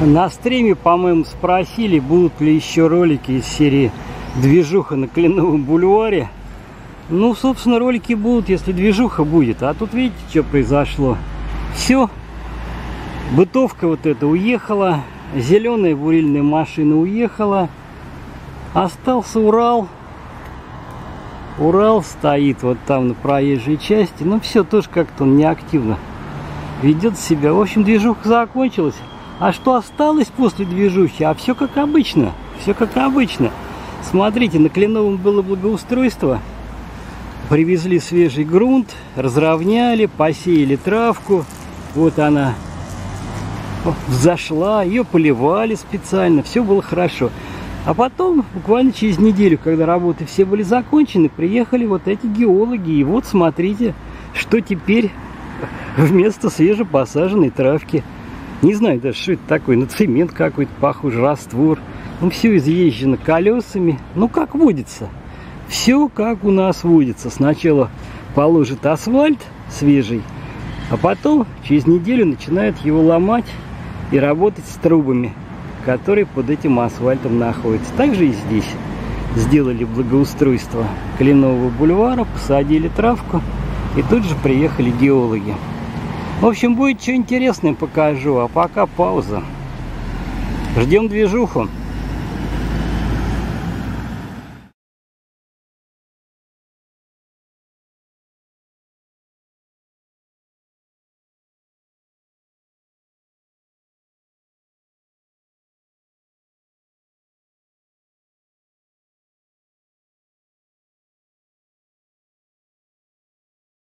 На стриме, по-моему, спросили, будут ли еще ролики из серии «Движуха на Кленовом бульваре». Ну, собственно, ролики будут, если движуха будет. А тут видите, что произошло? Все. Бытовка вот эта уехала. Зеленая бурильная машина уехала. Остался Урал. Урал стоит вот там на проезжей части. Ну, все тоже как-то он неактивно ведет себя. В общем, движуха закончилась. А что осталось после движухи? А все как обычно. Все как обычно. Смотрите, на Кленовом было благоустройство. Привезли свежий грунт, разровняли, посеяли травку. Вот она взошла, ее поливали специально, все было хорошо. А потом, буквально через неделю, когда работы все были закончены, приехали вот эти геологи. И вот смотрите, что теперь вместо свежепосаженной травки. Не знаю даже, что это такое, на цемент какой-то похож, раствор. Ну, все изъезжено колесами, ну, как водится. Все как у нас водится. Сначала положит асфальт свежий, а потом через неделю начинают его ломать и работать с трубами, которые под этим асфальтом находятся. Также и здесь сделали благоустройство Кленового бульвара, посадили травку, и тут же приехали геологи. В общем, будет что интересное, покажу, а пока пауза. Ждем движуху.